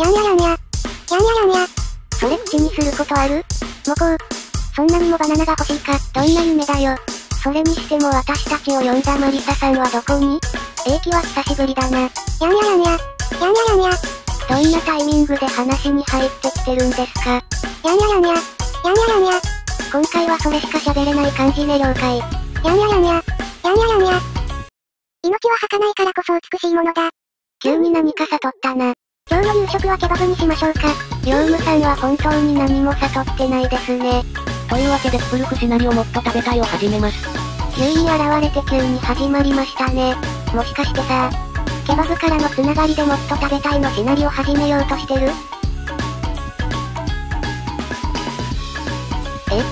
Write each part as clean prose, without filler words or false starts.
やんややんや。やんややんや。それ口にすることある？もこう。そんなにもバナナが欲しいか、どんな夢だよ。それにしても私たちを呼んだマリサさんはどこに？駅は久しぶりだな。やんややんや。やんややんや。どんなタイミングで話に入ってきてるんですか？やんややんや。やんややんや。今回はそれしか喋れない感じね了解。やんややんや。やんややんや。命は儚いからこそ美しいものだ。急に何か悟ったな。今日の夕食はケバブにしましょうか。ヨウムさんは本当に何も悟ってないですね。 というわけでスプルフシナリをもっと食べたいを始めます。 急に現れて急に始まりましたね。もしかしてさ、ケバブからのつながりでもっと食べたいのシナリを始めようとしてる？え？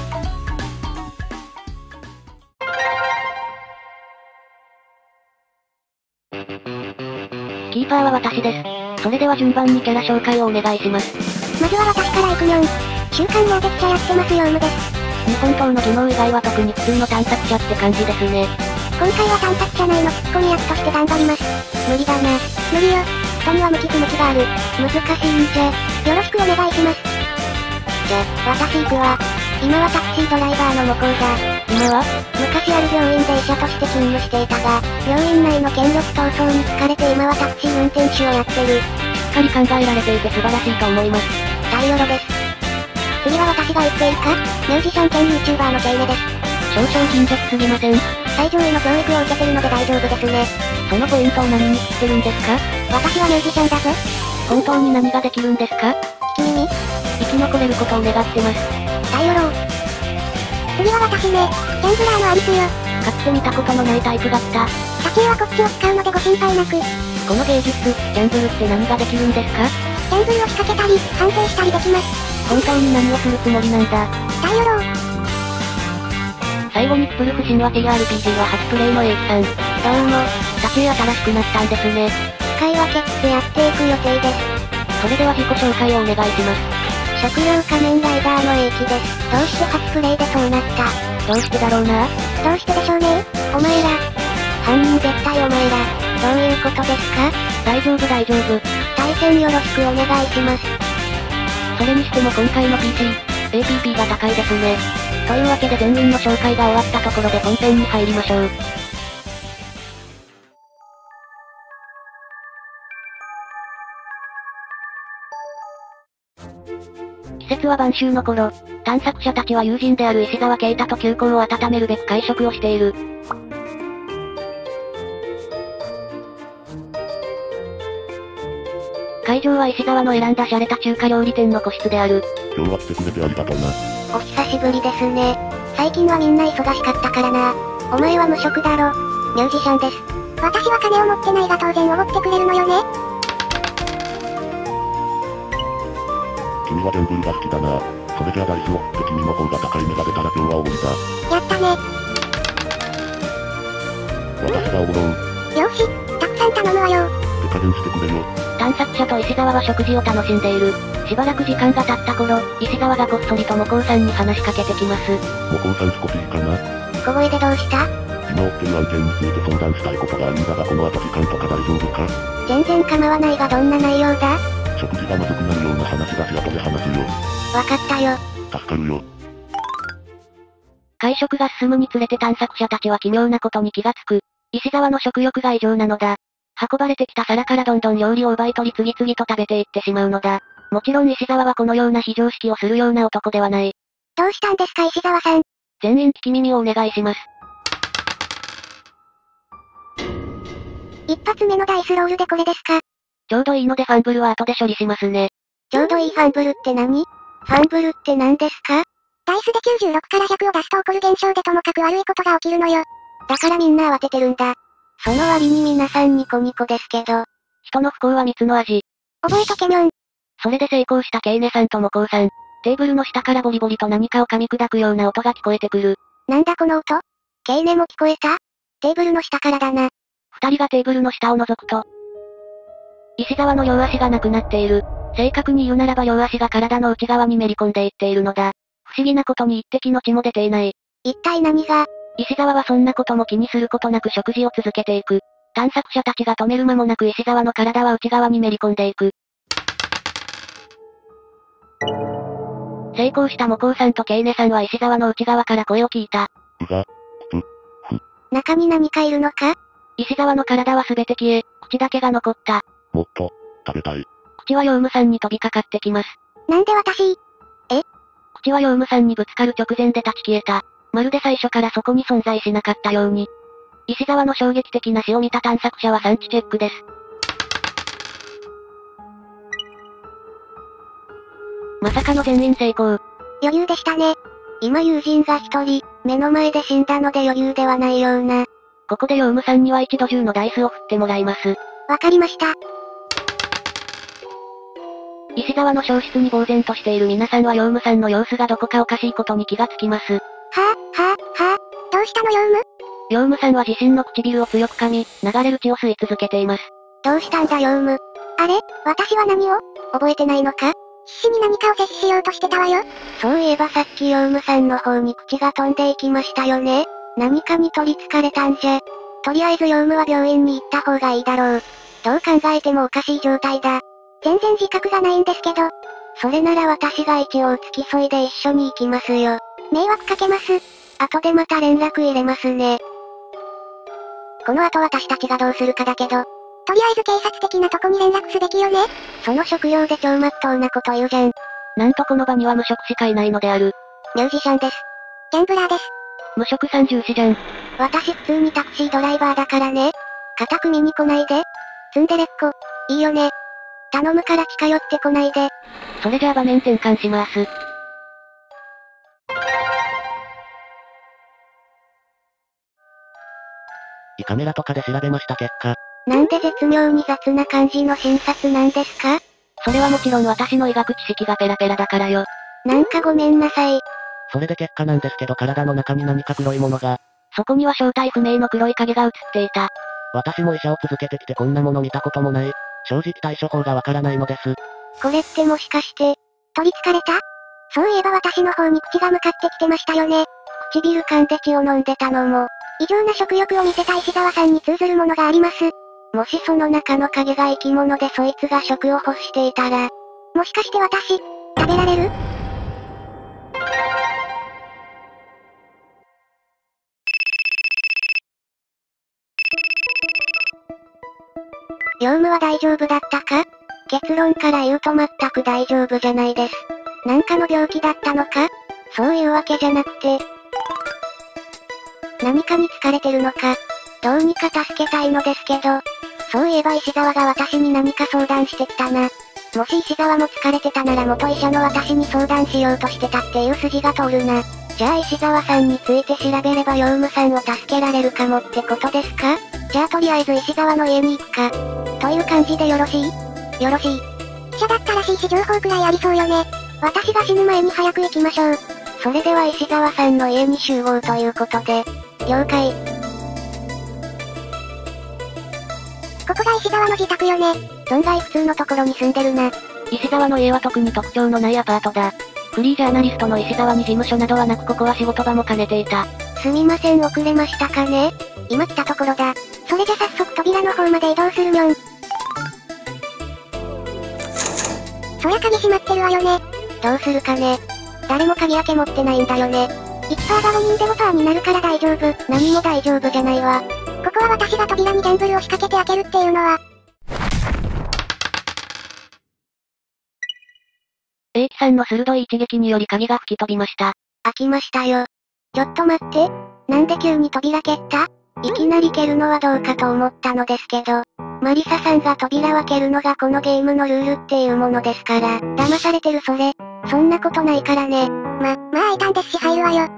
キーパーは私です。それでは順番にキャラ紹介をお願いします。 まずは私から行くにょん。週刊やべっちゃやってますヨウムです。 日本刀の技能以外は特に普通の探索者って感じですね。 今回は探索者内のツッコミ役として頑張ります。無理だな。無理よ。人には向き不向きがある。難しいんじゃ。よろしくお願いします。じゃ、私行くわ。今はタクシードライバーの向こうだ。 今は？ 昔ある病院で医者として勤務していたが、病院内の権力闘争に疲れて今はタクシー運転手をやってる。 しっかり考えられていて素晴らしいと思います。 大よろです。次は私が言っていいか？ミュージシャン兼 YouTuber のケイネです。 少々貧弱すぎません？ 最上位の教育を受けてるので大丈夫ですね。 そのポイントを何に知ってるんですか？ 私はミュージシャンだぞ。 本当に何ができるんですか？ 聞き耳？ 生き残れることを願ってます。 大よろう。次は私ね。チャンブラーのアリスよ。 かつて見たことのないタイプだった。 立ち絵はこっちを使うのでご心配なく。 この芸術、ギャンブルって何ができるんですか？ ギャンブルを仕掛けたり、判定したりできます。 本当に何をするつもりなんだ？ 大よろう。 最後にスプルフ神話 TRPG は初プレイの A さん。どうも、立ち絵新しくなったんですね。 使い分けってやっていく予定です。 それでは自己紹介をお願いします。 食用仮面ライダーの英気です。どうして初プレイでそうなった？ どうしてだろうな？ どうしてでしょうね？お前ら。犯人絶対お前ら。どういうことですか？ 大丈夫大丈夫。 対戦よろしくお願いします。 それにしても今回の APP が高いですね。というわけで全員の紹介が終わったところで本編に入りましょう。季節は晩秋の頃、探索者たちは友人である石沢啓太と旧交を温めるべく会食をしている。会場は石沢の選んだ洒落た中華料理店の個室である。 今日は来てくれてありがとうな。 お久しぶりですね。最近はみんな忙しかったからな。お前は無職だろ。ミュージシャンです。私は金を持ってないが当然おごってくれるのよね。 君はギャンブルが好きだな。それじゃあダイスを振って君の方が高い目が出たら今日はおごりだ。 やったね。 私がおごろう。 よし、たくさん頼むわよ。 手加減してくれよ。 探索者と石沢は食事を楽しんでいる。しばらく時間が経った頃、石沢がこっそりとモコウさんに話しかけてきます。 モコウさん少しいいかな？ 小声でどうした？ 今追ってる案件について相談したいことがあるんだがこの後時間とか大丈夫か？ 全然構わないがどんな内容だ？ 食事がまずくなるような話だし後で話すよ。 わかったよ。 助かるよ。 会食が進むにつれて探索者たちは奇妙なことに気がつく。石沢の食欲が異常なのだ。運ばれてきた皿からどんどん料理を奪い取り次々と食べていってしまうのだ。もちろん石沢はこのような非常識をするような男ではない。 どうしたんですか石沢さん。 全員聞き耳をお願いします。 一発目のダイスロールでこれですか？ ちょうどいいのでファンブルは後で処理しますね。 ちょうどいいファンブルって何？ファンブルって何ですか？ダイスで96から100を出すと起こる現象でともかく悪いことが起きるのよ。だからみんな慌ててるんだ。その割に皆さんニコニコですけど。 人の不幸は蜜の味。 覚えとけにょん。 それで成功したケイネさんとモコウさん。テーブルの下からボリボリと何かを噛み砕くような音が聞こえてくる。 なんだこの音？ケイネも聞こえた？テーブルの下からだな。 二人がテーブルの下を覗くと、石沢の両足がなくなっている。正確に言うならば両足が体の内側にめり込んでいっているのだ。不思議なことに一滴の血も出ていない。 一体何が？ 石沢はそんなことも気にすることなく食事を続けていく。探索者たちが止める間もなく石沢の体は内側にめり込んでいく。 成功したモコウさんとケイネさんは石沢の内側から声を聞いた。 中に何かいるのか？ 石沢の体は全て消え、口だけが残った。 もっと、食べたい。 口はヨウムさんに飛びかかってきます。 なんで私？ 口はヨウムさんにぶつかる直前で立ち消えた。まるで最初からそこに存在しなかったように。石沢の衝撃的な死を見た探索者は産地チェックです。まさかの全員成功。 余裕でしたね。今友人が一人、目の前で死んだので余裕ではないような。 ここでヨウムさんには一度10のダイスを振ってもらいます。 わかりました。 石沢の消失に呆然としている皆さんはヨウムさんの様子がどこかおかしいことに気がつきます。 はあ、どうしたのヨウム？ ヨウムさんは自身の唇を強く噛み、流れる血を吸い続けています。 どうしたんだヨウム？あれ？私は何を？覚えてないのか？必死に何かを摂取しようとしてたわよ。そういえばさっきヨウムさんの方に口が飛んでいきましたよね。何かに取り憑かれたんじゃ。とりあえずヨウムは病院に行った方がいいだろう。どう考えてもおかしい状態だ。全然自覚がないんですけど。それなら私が一応付き添いで一緒に行きますよ。迷惑かけます。後でまた連絡入れますね。この後私たちがどうするかだけど。とりあえず警察的なとこに連絡すべきよね。その職業で超真っ当なこと言うじゃん。 なんとこの場には無職しかいないのである。 ミュージシャンです。ギャンブラーです。 無職三重視じゃん。 私普通にタクシードライバーだからね。肩組みに来ないで。ツンデレっ子。いいよね。頼むから近寄ってこないで。 それじゃあ場面転換します。 胃カメラとかで調べました結果。 なんで絶妙に雑な感じの診察なんですか？ それはもちろん私の医学知識がペラペラだからよ。 なんかごめんなさい。 それで結果なんですけど体の中に何か黒いものが。 そこには正体不明の黒い影が映っていた。 私も医者を続けてきてこんなもの見たこともない。正直対処法がわからないのです。 これってもしかして、取り憑かれた？そういえば私の方に口が向かってきてましたよね。唇噛んで血を飲んでたのも、異常な食欲を見せた石沢さんに通ずるものがあります。もしその中の影が生き物でそいつが食を欲していたら、もしかして私、食べられる？ヨウムは大丈夫だったか？結論から言うと全く大丈夫じゃないです。なんかの病気だったのか？そういうわけじゃなくて、何かに疲れてるのか、どうにか助けたいのですけど、そういえば石沢が私に何か相談してきたな。もし石沢も疲れてたなら元医者の私に相談しようとしてたっていう筋が通るな。じゃあ石沢さんについて調べればヨウムさんを助けられるかもってことですか？じゃあとりあえず石沢の家に行くか。という感じでよろしい？よろしい。医者だったらしいし情報くらいありそうよね。私が死ぬ前に早く行きましょう。それでは石沢さんの家に集合ということで。了解。ここが石沢の自宅よね。存外普通のところに住んでるな。 石沢の家は特に特徴のないアパートだ。フリージャーナリストの石沢に事務所などはなくここは仕事場も兼ねていた。 すみません遅れましたかね。今来たところだ。それじゃ早速扉の方まで移動するみょん。そりゃ鍵閉まってるわよね。どうするかね。誰も鍵開け持ってないんだよね。1%が5人で5%になるから大丈夫。何も大丈夫じゃないわ。ここは私が扉にギャンブルを仕掛けて開けるっていうのは。 英樹さんの鋭い一撃により鍵が吹き飛びました。 開きましたよ。ちょっと待って。なんで急に扉蹴った？いきなり蹴るのはどうかと思ったのですけど。マリサさんが扉を開けるのがこのゲームのルールっていうものですから。騙されてるそれ。そんなことないからね。まあ開いたんですし入るわよ。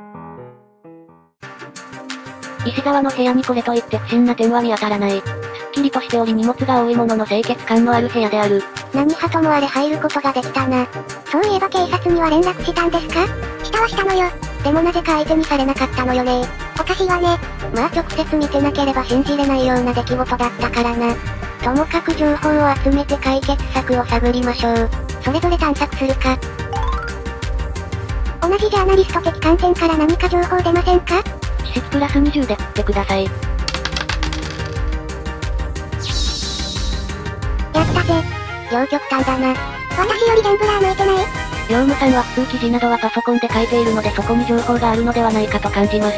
石沢の部屋にこれといって不審な点は見当たらない。すっきりとしており荷物が多いものの清潔感のある部屋である。 何はともあれ入ることができたな。そういえば警察には連絡したんですか？したはしたのよ。でもなぜか相手にされなかったのよね。おかしいわね。まあ直接見てなければ信じれないような出来事だったからな。ともかく情報を集めて解決策を探りましょう。それぞれ探索するか。同じジャーナリスト的観点から何か情報出ませんか？ 知識プラス20で振ってください。やったぜ。両極端だな。私よりギャンブラー向いてない？ 業務さんは普通記事などはパソコンで書いているのでそこに情報があるのではないかと感じます。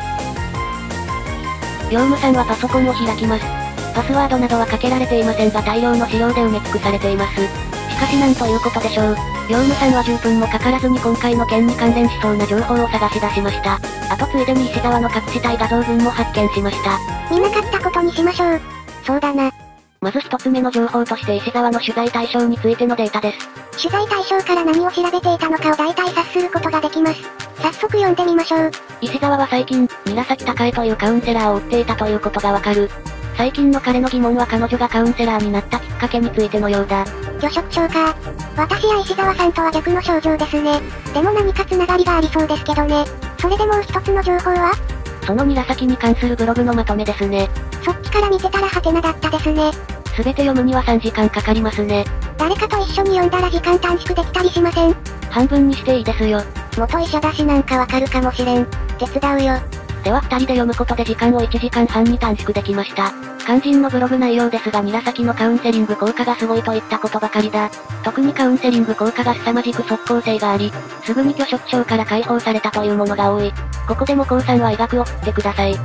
業務さんはパソコンを開きます。パスワードなどはかけられていませんが大量の資料で埋め尽くされています。しかしなんということでしょう。業務さんは10分もかからずに今回の件に関連しそうな情報を探し出しました。あとついでに石沢の隠したい画像群も発見しました。 見なかったことにしましょう。そうだな。 まず一つ目の情報として石沢の取材対象についてのデータです。 取材対象から何を調べていたのかを大体察することができます。早速読んでみましょう。 石沢は最近、韮栄というカウンセラーを追っていたということがわかる。最近の彼の疑問は彼女がカウンセラーになったきっかけについてのようだ。 拒食症か。私や石沢さんとは逆の症状ですね。でも何かつながりがありそうですけどね。それでもう一つの情報は？ その韮に関するブログのまとめですね。 そっちから見てたらハテナだったですね。 すべて読むには3時間かかりますね。 誰かと一緒に読んだら時間短縮できたりしません？ 半分にしていいですよ。 元医者だしなんかわかるかもしれん。手伝うよ。 では2人で読むことで時間を1時間半に短縮できました。肝心のブログ内容ですが韮のカウンセリング効果がすごいといったことばかりだ。特にカウンセリング効果が凄まじく即効性があり、すぐに拒食症から解放されたというものが多い。ここでもこうさんは医学を振ってください。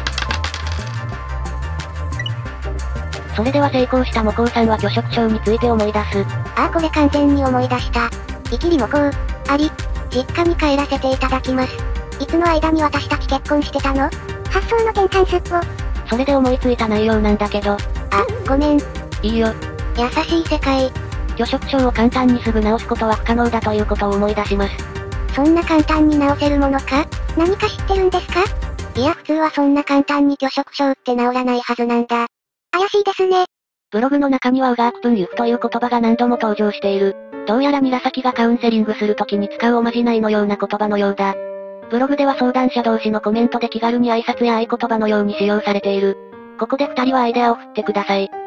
それでは成功したもこうさんは拒食症について思い出す。 ああこれ完全に思い出した。イキリもこう、あり、実家に帰らせていただきます。いつの間に私たち結婚してたの？発想の転換すっぽ。 それで思いついた内容なんだけど。 あ、ごめん。 いいよ。 優しい世界。 拒食症を簡単にすぐ治すことは不可能だということを思い出します。 そんな簡単に治せるものか？何か知ってるんですか？いや普通はそんな簡単に拒食症って治らないはずなんだ。怪しいですね。 ブログの中にはウガークプンユフという言葉が何度も登場している。どうやら韮がカウンセリングするときに使うおまじないのような言葉のようだ。ブログでは相談者同士のコメントで気軽に挨拶や合言葉のように使用されている。ここで2人はアイデアを振ってください。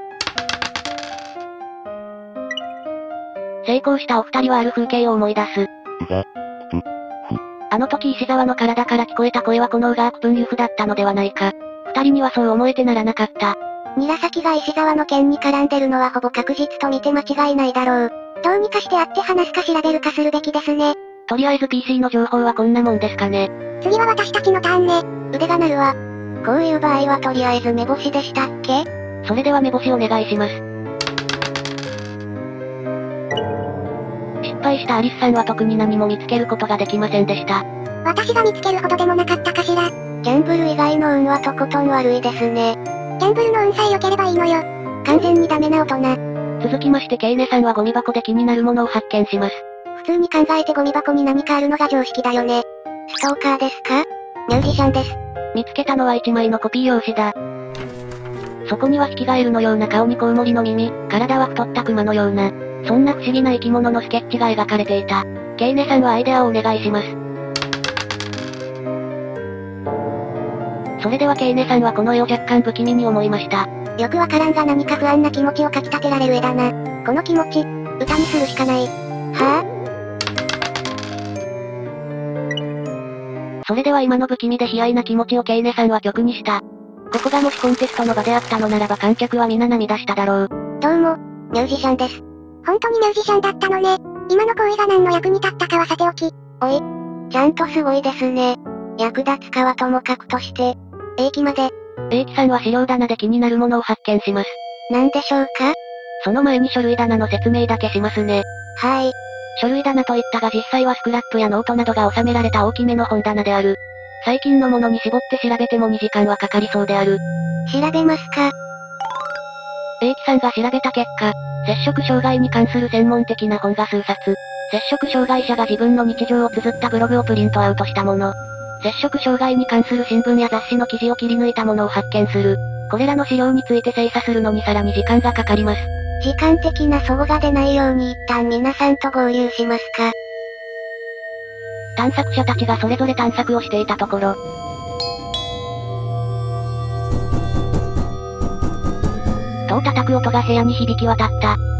成功したお二人はある風景を思い出す。あの時石沢の体から聞こえた声はこのウガークプンユフだったのではないか。二人にはそう思えてならなかった。 韮が石沢の件に絡んでるのはほぼ確実と見て間違いないだろう。どうにかして会って話すか調べるかするべきですね。 とりあえず PC の情報はこんなもんですかね。 次は私たちのターンね。腕が鳴るわ。こういう場合はとりあえず目星でしたっけ？ それでは目星お願いします。失敗したアリスさんは特に何も見つけることができませんでした。 私が見つけるほどでもなかったかしら。ギャンブル以外の運はとことん悪いですね。ギャンブルの運さえ良ければいいのよ。完全にダメな大人。 続きましてケイネさんはゴミ箱で気になるものを発見します。 普通に考えてゴミ箱に何かあるのが常識だよね。ストーカーですか？ミュージシャンです。 見つけたのは1枚のコピー用紙だ。そこにはヒキガエルのような顔にコウモリの耳、体は太ったクマのような、そんな不思議な生き物のスケッチが描かれていた。ケイネさんはアイデアをお願いします。それではケイネさんはこの絵を若干不気味に思いました。 よくわからんが何か不安な気持ちをかき立てられる絵だな。この気持ち、歌にするしかない。はぁ？それでは今の不気味で悲哀な気持ちをケイネさんは曲にした。ここがもしコンテストの場であったのならば観客は皆涙しただろう。 どうも、ミュージシャンです。本当にミュージシャンだったのね。今の行為が何の役に立ったかはさておき。おい、ちゃんとすごいですね。役立つかはともかくとして、英気まで。 英気さんは資料棚で気になるものを発見します。 なんでしょうか？ その前に書類棚の説明だけしますね。 はい。 書類棚といったが実際はスクラップやノートなどが収められた大きめの本棚である。最近のものに絞って調べても2時間はかかりそうである。 調べますか？ 英気さんが調べた結果、摂食障害に関する専門的な本が数冊、摂食障害者が自分の日常を綴ったブログをプリントアウトしたもの、摂食障害に関する新聞や雑誌の記事を切り抜いたものを発見する。これらの資料について精査するのにさらに時間がかかります。 時間的な齟齬が出ないように一旦皆さんと合流しますか。 探索者たちがそれぞれ探索をしていたところ、戸を叩く音が部屋に響き渡った。